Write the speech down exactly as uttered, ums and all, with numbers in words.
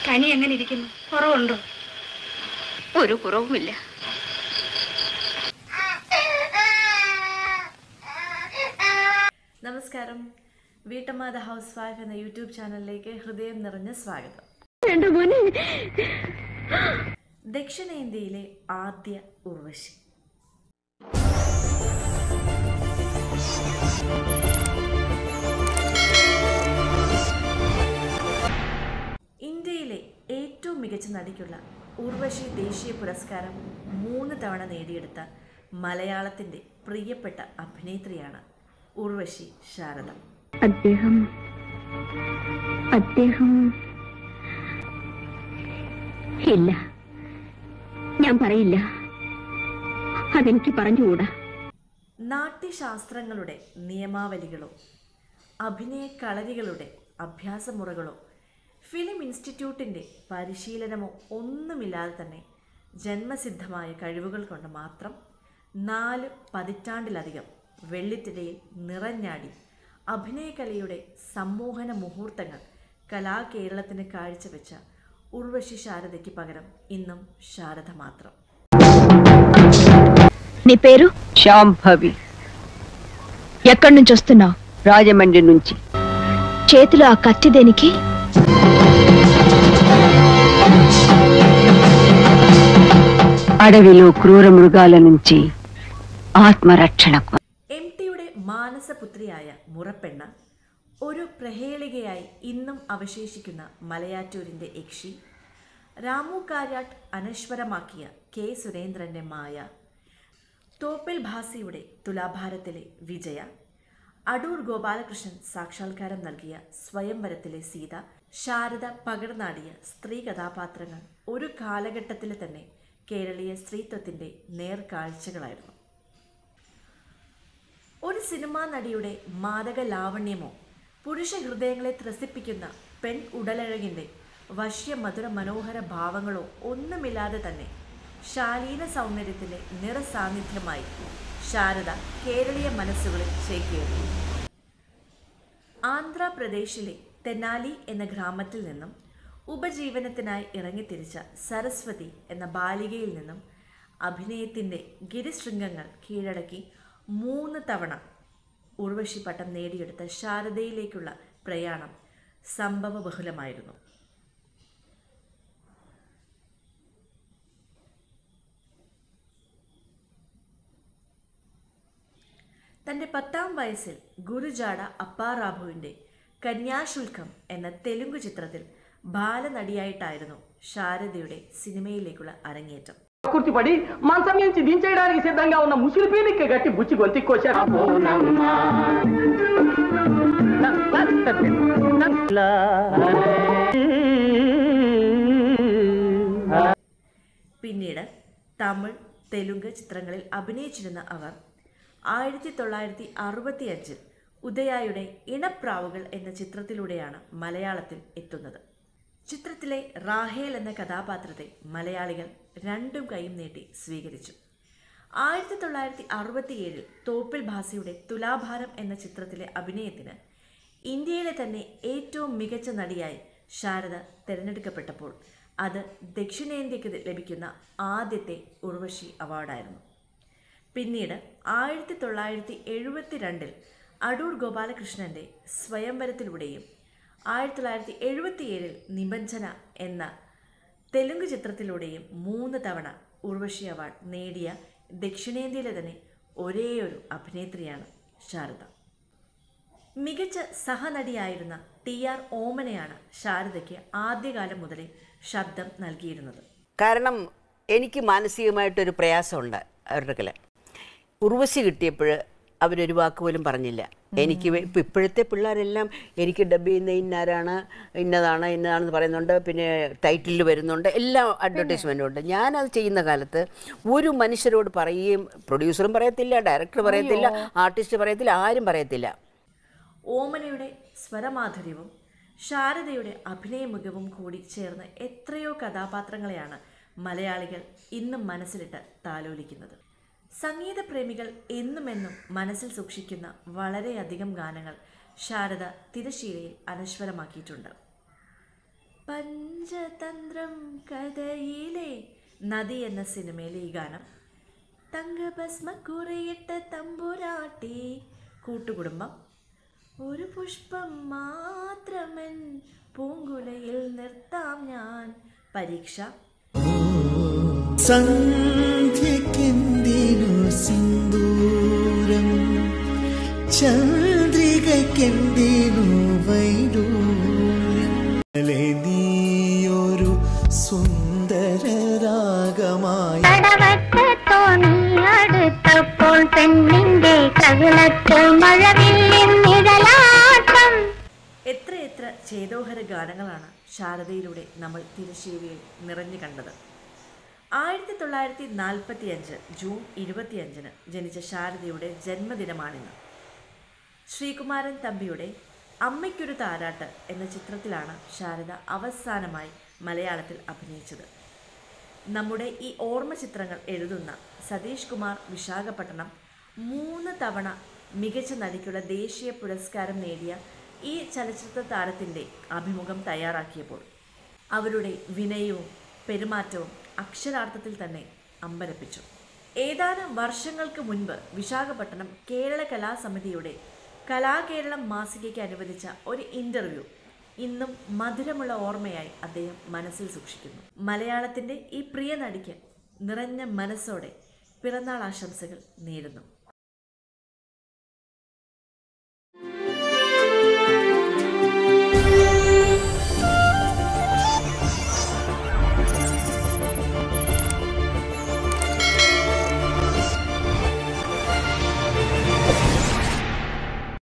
പനി എങ്ങനെ ഇരിക്കുന്നു? കുറവുണ്ടോ? ഒരു കുറവുമില്ല. നമസ്കാരം. വീട്ടമ്മ ദ ഹൗസ് വൈഫ് എന്ന യൂട്യൂബ് ചാനലിലേക്ക് ഹൃദയം നിറഞ്ഞ സ്വാഗതം. ദക്ഷിണേന്ത്യയിലെ ആദ്യ ഉർവശി. ഇന്ത്യയിലെ ഏറ്റവും മികച്ച നടിക്കുള്ള ഉർവശി ദേശീയ പുരസ്കാരം മൂന്ന് തവണ നേടിയെടുത്ത മലയാളത്തിന്റെ പ്രിയപ്പെട്ട അഭിനേത്രിയാണ് ഉർവശി ശാരദ. അദ്ദേഹം അദ്ദേഹം ഇല്ല, ഞാൻ പറയില്ല, അതെനിക്ക് പറഞ്ഞുകൂടാ. നാട്യശാസ്ത്രങ്ങളുടെ നിയമാവലികളോ അഭിനയ കളരികളുടെ അഭ്യാസമുറകളോ ഫിലിം ഇൻസ്റ്റിറ്റ്യൂട്ടിൻ്റെ പരിശീലനമോ ഒന്നുമില്ലാതെ തന്നെ ജന്മസിദ്ധമായ കഴിവുകൾ കൊണ്ട് മാത്രം നാല് പതിറ്റാണ്ടിലധികം വെള്ളിത്തിരയിൽ നിറഞ്ഞാടി അഭിനയകലയുടെ സമ്മോഹന മുഹൂർത്തങ്ങൾ കലാകേരളത്തിന് കാഴ്ചവെച്ച ഉർവശി శారదకి పగరం ఇన్నం శారద మాత్రం. నీ పేరు? శాంభవి. ఎక్కడి నుంచి వస్తున్నావు? రాజమండ్రి నుంచి. చేతిలో ఆ కత్తి దేనికి? అడవిలో క్రూర మృగాల నుంచి ఆత్మరక్షణకు. എംടിയുടെ മാനസപുത്രിയായ മുറപ്പെണ്ണ, ഒരു പ്രഹേളികയായി ഇന്നും അവശേഷിക്കുന്ന മലയാറ്റൂരിൻ്റെ യക്ഷി, രാമു കാര്യാട്ട് അനശ്വരമാക്കിയ കെ സുരേന്ദ്രൻ്റെ മായ, തോപ്പിൽ ഭാസിയുടെ തുലാഭാരത്തിലെ വിജയ, അടൂർ ഗോപാലകൃഷ്ണൻ സാക്ഷാത്കാരം നൽകിയ സ്വയംവരത്തിലെ സീത, ശാരദ പകർന്നാടിയ സ്ത്രീ കഥാപാത്രങ്ങൾ ഒരു കാലഘട്ടത്തിൽ തന്നെ കേരളീയ സ്ത്രീത്വത്തിൻ്റെ നേർക്കാഴ്ചകളായിരുന്നു. ഒരു സിനിമാ നടിയുടെ മാദക ലാവണ്യമോ പുരുഷ ഹൃദയങ്ങളെ ത്രസിപ്പിക്കുന്ന പെൺ ഉടലഴകിൻ്റെ വശ്യ മധുര മനോഹര ഭാവങ്ങളോ ഒന്നുമില്ലാതെ തന്നെ ശാലീന സൗന്ദര്യത്തിൻ്റെ നിറസാന്നിധ്യമായി ശാരദ കേരളീയ മനസ്സുകളിൽ ചേക്കേറി. ആന്ധ്രാപ്രദേശിലെ തെനാലി എന്ന ഗ്രാമത്തിൽ നിന്നും ഉപജീവനത്തിനായി ഇറങ്ങിത്തിരിച്ച സരസ്വതി എന്ന ബാലികയിൽ നിന്നും അഭിനയത്തിൻ്റെ ഗിരിശൃംഗങ്ങൾ കീഴടക്കി മൂന്ന് തവണ ഉർവശി പട്ടം നേടിയെടുത്ത ശാരദയിലേക്കുള്ള പ്രയാണം സംഭവബഹുലമായിരുന്നു. തൻ്റെ പത്താം വയസ്സിൽ ഗുരുജാഡ അപ്പാറാഭുവിൻ്റെ കന്യാശുൽക്കം എന്ന തെലുങ്ക് ചിത്രത്തിൽ ബാലനടിയായിട്ടായിരുന്നു ശാരദയുടെ സിനിമയിലേക്കുള്ള അരങ്ങേറ്റം. కుర్తిపడి మంచం నుంచి దించేయడానికి సిద్ధంగా ఉన్న ముసులు పీలికి గట్టి బుచ్చి గొంతికొచ్చారు. പിന്നീട് തമിഴ്, തെലുങ്ക് ചിത്രങ്ങളിൽ അഭിനയിച്ചിരുന്ന അവർ ആയിരത്തി തൊള്ളായിരത്തി അറുപത്തി അഞ്ചിൽ ഉദയായുടെ ഇണപ്രാവുകൾ എന്ന ചിത്രത്തിലൂടെയാണ് മലയാളത്തിൽ എത്തുന്നത്. ചിത്രത്തിലെ റാഹേൽ എന്ന കഥാപാത്രത്തെ മലയാളികൾ രണ്ടും കൈയും നീട്ടി സ്വീകരിച്ചു. ആയിരത്തി തൊള്ളായിരത്തി അറുപത്തിയേഴിൽ തോപ്പിൽ ഭാസിയുടെ തുലാഭാരം എന്ന ചിത്രത്തിലെ അഭിനയത്തിന് ഇന്ത്യയിലെ തന്നെ ഏറ്റവും മികച്ച നടിയായി ശാരദ തിരഞ്ഞെടുക്കപ്പെട്ടപ്പോൾ അത് ദക്ഷിണേന്ത്യക്ക് ലഭിക്കുന്ന ആദ്യത്തെ ഉർവശി അവാർഡായിരുന്നു. പിന്നീട് ആയിരത്തി തൊള്ളായിരത്തി എഴുപത്തി രണ്ടിൽ അടൂർ ഗോപാലകൃഷ്ണൻ്റെ സ്വയംവരത്തിലൂടെയും ആയിരത്തി തൊള്ളായിരത്തി എഴുപത്തിയേഴിൽ നിബഞ്ജന എന്ന തെലുങ്ക് ചിത്രത്തിലൂടെയും മൂന്ന് തവണ ഉർവശി അവാർഡ് നേടിയ ദക്ഷിണേന്ത്യയിലെ തന്നെ ഒരേയൊരു അഭിനേത്രിയാണ് ശാരദ. മികച്ച സഹനടിയായിരുന്ന ടി ആർ ഓമനയാണ് ശാരദയ്ക്ക് ആദ്യകാലം മുതലേ ശബ്ദം നൽകിയിരുന്നത്. കാരണം എനിക്ക് മാനസികമായിട്ടൊരു പ്രയാസമുണ്ട് അവരുടെ കല. ഉർവശി കിട്ടിയപ്പോൾ അവരൊരു വാക്ക് പോലും പറഞ്ഞില്ല. എനിക്ക് ഇപ്പം ഇപ്പോഴത്തെ പിള്ളേരെല്ലാം എനിക്ക് ഡബ് ചെയ്യുന്ന ഇന്നാരാണ്, ഇന്നതാണ്, ഇന്നതാണെന്ന് പറയുന്നുണ്ട്, പിന്നെ ടൈറ്റിലിൽ വരുന്നുണ്ട്, എല്ലാ അഡ്വർടൈസ്മെൻറ്റും ഉണ്ട്. ഞാനത് ചെയ്യുന്ന കാലത്ത് ഒരു മനുഷ്യരോട് പറയുകയും പ്രൊഡ്യൂസറും പറയത്തില്ല, ഡയറക്ടർ പറയത്തില്ല, ആർട്ടിസ്റ്റ് പറയത്തില്ല, ആരും പറയത്തില്ല. ഓമനയുടെ സ്വരമാധുര്യവും ശാരദയുടെ അഭിനയ മികവും കൂടി ചേർന്ന് എത്രയോ കഥാപാത്രങ്ങളെയാണ് മലയാളികൾ ഇന്നും മനസ്സിലിട്ട് താലോലിക്കുന്നത്. സംഗീതപ്രേമികൾ എന്നുമെന്നും മനസ്സിൽ സൂക്ഷിക്കുന്ന വളരെയധികം ഗാനങ്ങൾ ശാരദ തിരശീലയിൽ അനശ്വരമാക്കിയിട്ടുണ്ട്. പഞ്ചതന്ത്രം കഥയിലെ നദി എന്ന സിനിമയിലെ ഈ ഗാനം തങ്കഭസ്മ കുറിയിട്ട തമ്പുരാട്ടി കൂട്ടുകുടുംബം ഒരു പുഷ്പം മാത്രമൻ പൂങ്കുലയിൽ നിർത്താം ഞാൻ പരീക്ഷ സന്ധ്യക്കെന്തിനു സിന്ദൂരം ചന്ദ്രികക്കെന്തിനു വൈഡൂര്യം നീയൊരു സുന്ദര രാഗമായി അടുത്തപ്പോൾ പെണ്ണിന്റെ കവിളത്ത് മഴവില്ലിൻ നിഴലാട്ടം. എത്രയെത്ര ചേതോഹര ഗാനങ്ങളാണ് ശാരദയിലൂടെ നമ്മൾ തിരശ്ശേരിയിൽ നിറഞ്ഞു കണ്ടത്. ആയിരത്തി തൊള്ളായിരത്തി നാൽപ്പത്തി അഞ്ച് ജൂൺ ഇരുപത്തിയഞ്ചിന് ജനിച്ച ശാരദയുടെ ജന്മദിനമാണിന്ന്. ശ്രീകുമാരൻ തമ്പിയുടെ അമ്മയ്ക്കൊരു താരാട്ട് എന്ന ചിത്രത്തിലാണ് ശാരദ അവസാനമായി മലയാളത്തിൽ അഭിനയിച്ചത്. നമ്മുടെ ഈ ഓർമ്മ ചിത്രങ്ങൾ എഴുതുന്ന സതീഷ് കുമാർ വിശാഖപട്ടണം മൂന്ന് തവണ മികച്ച നടിക്കുള്ള ദേശീയ പുരസ്കാരം നേടിയ ഈ ചലച്ചിത്ര താരത്തിൻ്റെ അഭിമുഖം തയ്യാറാക്കിയപ്പോൾ അവരുടെ വിനയവും പെരുമാറ്റവും അക്ഷരാർത്ഥത്തിൽ തന്നെ അമ്പരപ്പിച്ചു. ഏതാനും വർഷങ്ങൾക്ക് മുൻപ് വിശാഖപട്ടണം കേരള കലാസമിതിയുടെ കലാകേരളം മാസികയ്ക്ക് അനുവദിച്ച ഒരു ഇൻ്റർവ്യൂ ഇന്നും മധുരമുള്ള ഓർമ്മയായി അദ്ദേഹം മനസ്സിൽ സൂക്ഷിക്കുന്നു. മലയാളത്തിൻ്റെ ഈ പ്രിയ നടിക്ക് നിറഞ്ഞ മനസ്സോടെ പിറന്നാൾ ആശംസകൾ നേരുന്നു.